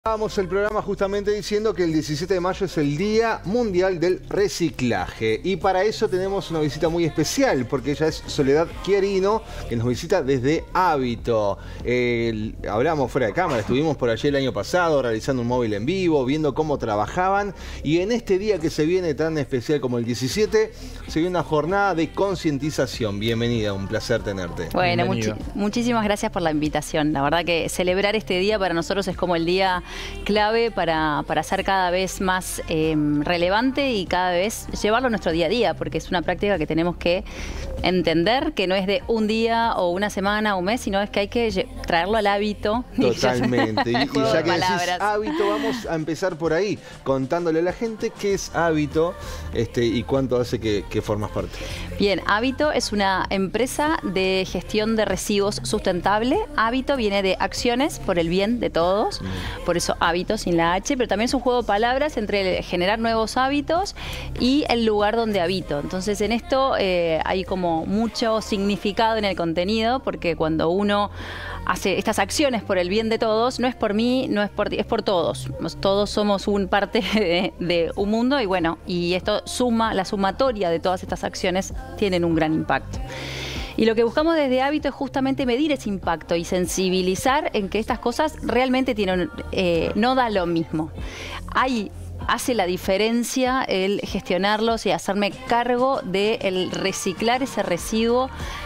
Vamos el programa justamente diciendo que el 17 de mayo es el Día Mundial del Reciclaje y para eso tenemos una visita muy especial porque ella es Soledad Chiarino, que nos visita desde Hábito. Hablamos fuera de cámara, estuvimos por allí el año pasado realizando un móvil en vivo, viendo cómo trabajaban, y en este día que se viene tan especial como el 17 se viene una jornada de concientización. Bienvenida, un placer tenerte. Bueno, muchísimas gracias por la invitación. La verdad que celebrar este día para nosotros es como el día clave para ser cada vez más relevante y cada vez llevarlo a nuestro día a día, porque es una práctica que tenemos que entender que no es de un día o una semana o un mes, sino es que hay que traerlo al hábito. Totalmente. Y ya que decís hábito, vamos a empezar por ahí, contándole a la gente qué es Hábito y cuánto hace que formas parte. Bien, Hábito es una empresa de gestión de residuos sustentable. Hábito viene de acciones por el bien de todos, por eso Hábito sin la H, pero también es un juego de palabras entre generar nuevos hábitos y el lugar donde habito. Entonces en esto hay como mucho significado en el contenido, porque cuando uno hace estas acciones por el bien de todos, no es por mí, no es por ti, es por todos. Todos somos parte de un mundo y bueno, y esto suma, la sumatoria de todas estas acciones tienen un gran impacto. Y lo que buscamos desde Hábito es justamente medir ese impacto y sensibilizar en que estas cosas realmente tienen, no da lo mismo. Hace la diferencia el gestionarlos y hacerme cargo de el reciclar ese residuo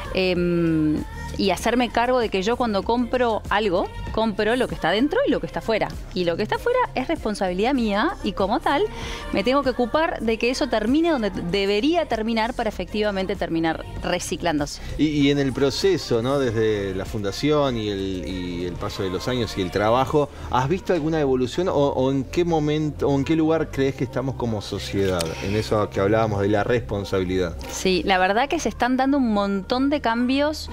y hacerme cargo de que yo cuando compro algo, compro lo que está dentro y lo que está afuera. Y lo que está afuera es responsabilidad mía y como tal me tengo que ocupar de que eso termine donde debería terminar para efectivamente terminar reciclándose. Y en el proceso, ¿no? Desde la fundación y el paso de los años y el trabajo, ¿has visto alguna evolución o en qué momento o en qué lugar crees que estamos como sociedad? En eso que hablábamos de la responsabilidad. Sí, la verdad que se están dando un montón de cambios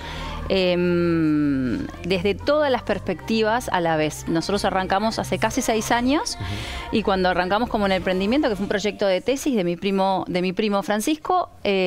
desde todas las perspectivas a la vez. Nosotros arrancamos hace casi 6 años y cuando arrancamos como en el emprendimiento, que fue un proyecto de tesis de mi primo Francisco,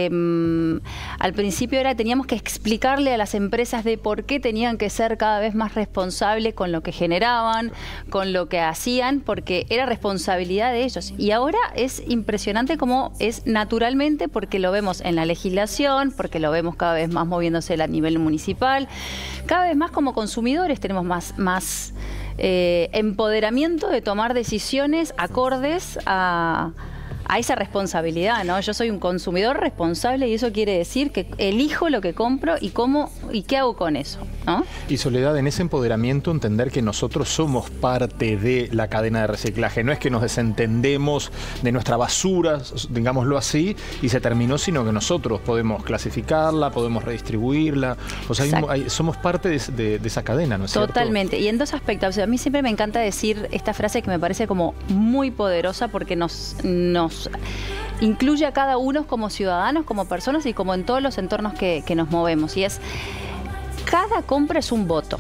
al principio teníamos que explicarle a las empresas de por qué tenían que ser cada vez más responsables con lo que generaban, con lo que hacían, porque era responsabilidad de ellos. Y ahora es impresionante cómo es naturalmente, porque lo vemos en la legislación, porque lo vemos cada vez más moviéndose a nivel municipal. Cada vez más como consumidores tenemos más empoderamiento de tomar decisiones acordes a esa responsabilidad, ¿no? Yo soy un consumidor responsable y eso quiere decir que elijo lo que compro y cómo y qué hago con eso, ¿no? Y Soledad, en ese empoderamiento entender que nosotros somos parte de la cadena de reciclaje. No es que nos desentendemos de nuestra basura, digámoslo así, y se terminó, sino que nosotros podemos clasificarla, podemos redistribuirla. O sea, somos parte de esa cadena, ¿no es cierto? Totalmente. Y en 2 aspectos. O sea, a mí siempre me encanta decir esta frase que me parece como muy poderosa porque nos incluye a cada uno como ciudadanos, como personas y como en todos los entornos que nos movemos. Y es, cada compra es un voto.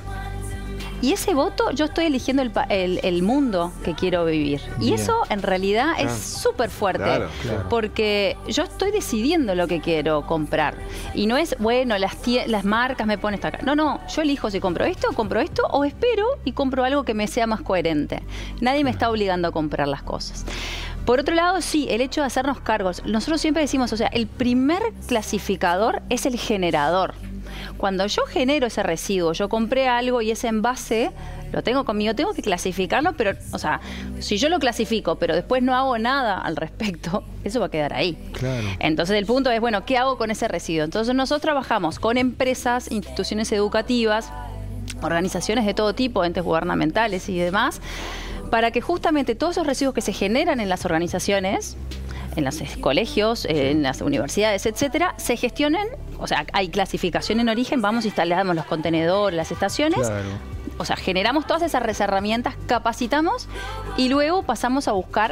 Y ese voto yo estoy eligiendo el mundo que quiero vivir. Y eso en realidad es súper fuerte. Claro. Porque yo estoy decidiendo lo que quiero comprar. Y no es, bueno, las marcas me ponen esto acá. No, yo elijo si compro esto o espero y compro algo que me sea más coherente. Nadie me está obligando a comprar las cosas. Por otro lado, sí, el hecho de hacernos cargos. Nosotros siempre decimos, o sea, el primer clasificador es el generador. Cuando yo genero ese residuo, yo compré algo y ese envase lo tengo conmigo, tengo que clasificarlo, pero, o sea, si yo lo clasifico, pero después no hago nada al respecto, eso va a quedar ahí. Claro. Entonces el punto es, bueno, ¿qué hago con ese residuo? Entonces nosotros trabajamos con empresas, instituciones educativas, organizaciones de todo tipo, entes gubernamentales y demás, para que justamente todos esos residuos que se generan en las organizaciones, en los colegios, en las universidades, etcétera, se gestionen. O sea, hay clasificación en origen, vamos, instalamos los contenedores, las estaciones. Claro. O sea, generamos todas esas herramientas, capacitamos y luego pasamos a buscar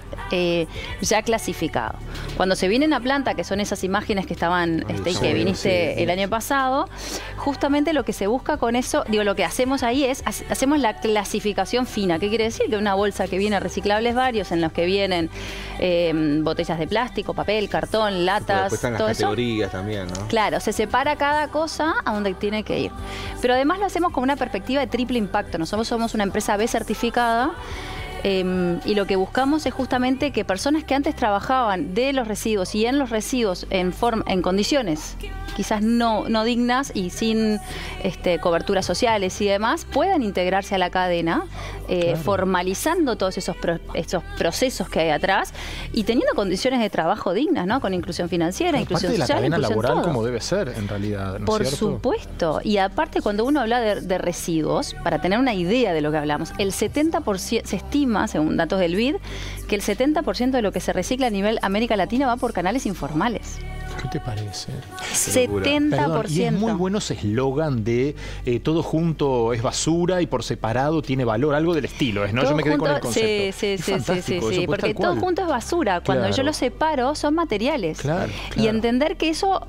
ya clasificado. Cuando se viene a planta, que son esas imágenes que estaban, que viniste el año pasado, justamente lo que se busca con eso, lo que hacemos ahí es, hacemos la clasificación fina. ¿Qué quiere decir? Que una bolsa que viene reciclables varios, en los que vienen botellas de plástico, papel, cartón, latas, después están las categorías también, ¿no? Claro, se separa cada cosa a donde tiene que ir. Pero además lo hacemos con una perspectiva de triple impacto. Nosotros somos una empresa B certificada Y lo que buscamos es justamente que personas que antes trabajaban de los residuos y en los residuos en condiciones quizás no dignas y sin coberturas sociales y demás, puedan integrarse a la cadena, formalizando todos esos procesos que hay atrás y teniendo condiciones de trabajo dignas, ¿no? Con inclusión financiera, inclusión social, parte de la cadena laboral todo. como debe ser, en realidad, ¿no es Por cierto? supuesto. Y aparte, cuando uno habla de residuos, para tener una idea de lo que hablamos, el 70%, se estima, según datos del BID, que el 70% de lo que se recicla a nivel América Latina va por canales informales. ¿Qué te parece? 70%. Perdón, y es muy bueno ese eslogan de todo junto es basura y por separado tiene valor, algo del estilo, ¿no? Todo Yo me quedé junto, con el concepto. Sí, Es fantástico, eso, pues, porque tal cual. todo junto es basura. Cuando Claro. yo lo separo, son materiales. Claro, Y claro. entender que eso,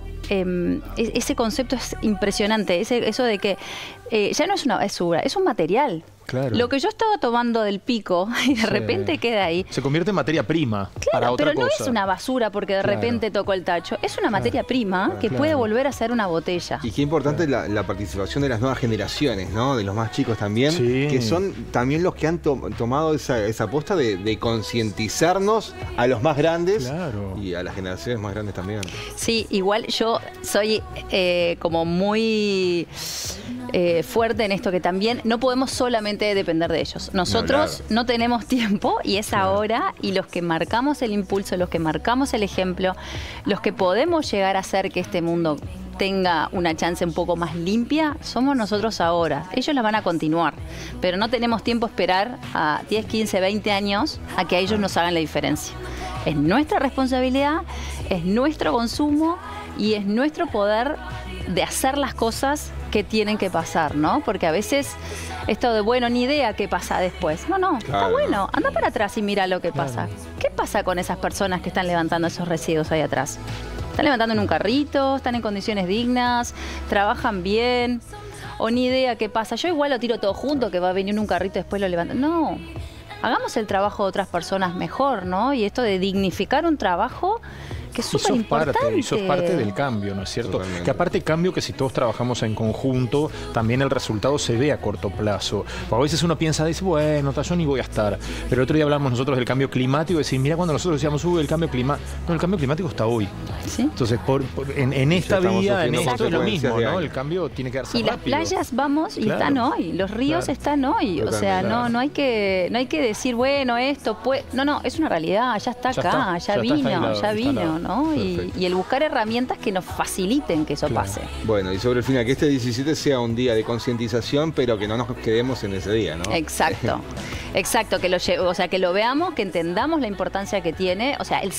ese concepto es impresionante. Eso de que ya no es una basura, es un material. Claro. Lo que yo estaba tomando del pico y de Sí. repente queda ahí. Se convierte en materia prima para Claro, otra pero no cosa. es una basura porque de Claro. repente tocó el tacho. Es una materia prima que puede volver a ser una botella. Y qué importante la participación de las nuevas generaciones, ¿no? De los más chicos también, Sí. que son también los que han tomado esa aposta de concientizarnos a los más grandes Claro. y a las generaciones más grandes también. Sí, igual yo soy como muy fuerte en esto, que también no podemos solamente depender de ellos. Nosotros claro. no tenemos tiempo y es ahora, y los que marcamos el impulso, los que marcamos el ejemplo, los que podemos llegar a hacer que este mundo tenga una chance un poco más limpia, somos nosotros ahora. Ellos la van a continuar, pero no tenemos tiempo a esperar a 10, 15, 20 años a que ellos nos hagan la diferencia. Es nuestra responsabilidad, es nuestro consumo y es nuestro poder de hacer las cosas que tienen que pasar, ¿no? Porque a veces esto de, bueno, ni idea qué pasa después. No, está Claro. bueno. Anda para atrás y mira lo que pasa. ¿Qué pasa con esas personas que están levantando esos residuos ahí atrás? Están levantando en un carrito, están en condiciones dignas, trabajan bien, o ni idea qué pasa. Yo igual lo tiro todo junto, que va a venir en un carrito y después lo levanto. No, hagamos el trabajo de otras personas mejor, ¿no? Y esto de dignificar un trabajo que es súper importante. Y sos parte del cambio, ¿no es cierto? Totalmente. Que aparte cambio que si todos trabajamos en conjunto, también el resultado se ve a corto plazo. Porque a veces uno piensa, dice, bueno, yo ni voy a estar. Pero el otro día hablamos nosotros del cambio climático y decir, mira, cuando nosotros decíamos, el cambio climático. No, el cambio climático está hoy. ¿Sí? Entonces, en esta estamos vía, en sufriendo esto es lo consecuencias mismo, de ¿no? años. El cambio tiene que darse Y las rápido. playas vamos y Claro. están hoy, los ríos Claro. están hoy, o sea, Totalmente. no hay que decir, bueno, esto puede, no, es una realidad, ya está Ya acá, está, ya está vino, instalado, ya vino, instalado. ¿no? Perfecto. Y el buscar herramientas que nos faciliten que eso Claro. pase. Bueno, y sobre el final, que este 17 sea un día de concientización, pero que no nos quedemos en ese día, ¿no? Exacto, exacto, que que lo veamos, que entendamos la importancia que tiene. O sea, el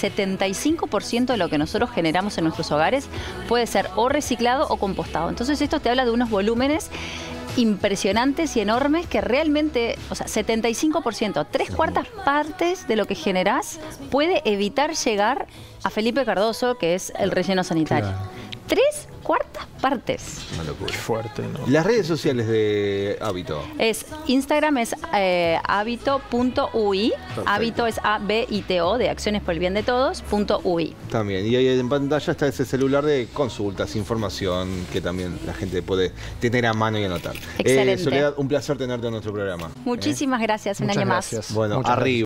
75% de lo que nosotros generamos en nuestros hogares puede ser o reciclado o compostado. Entonces esto te habla de unos volúmenes impresionantes y enormes que realmente, o sea, 75%, 3/4 partes de lo que generás puede evitar llegar a Felipe Cardoso, que es el relleno sanitario. Claro. 3/4 partes. Una locura. Qué fuerte, ¿no? Las redes sociales de Hábito. Instagram es habito.ui. Perfecto. Habito es ABITO, de Acciones por el Bien de Todos, .ui. También. Y ahí en pantalla está ese celular de consultas, información que también la gente puede tener a mano y anotar. Excelente. Soledad, un placer tenerte en nuestro programa. Muchísimas gracias, un Muchas año más. gracias. Bueno, Muchas arriba.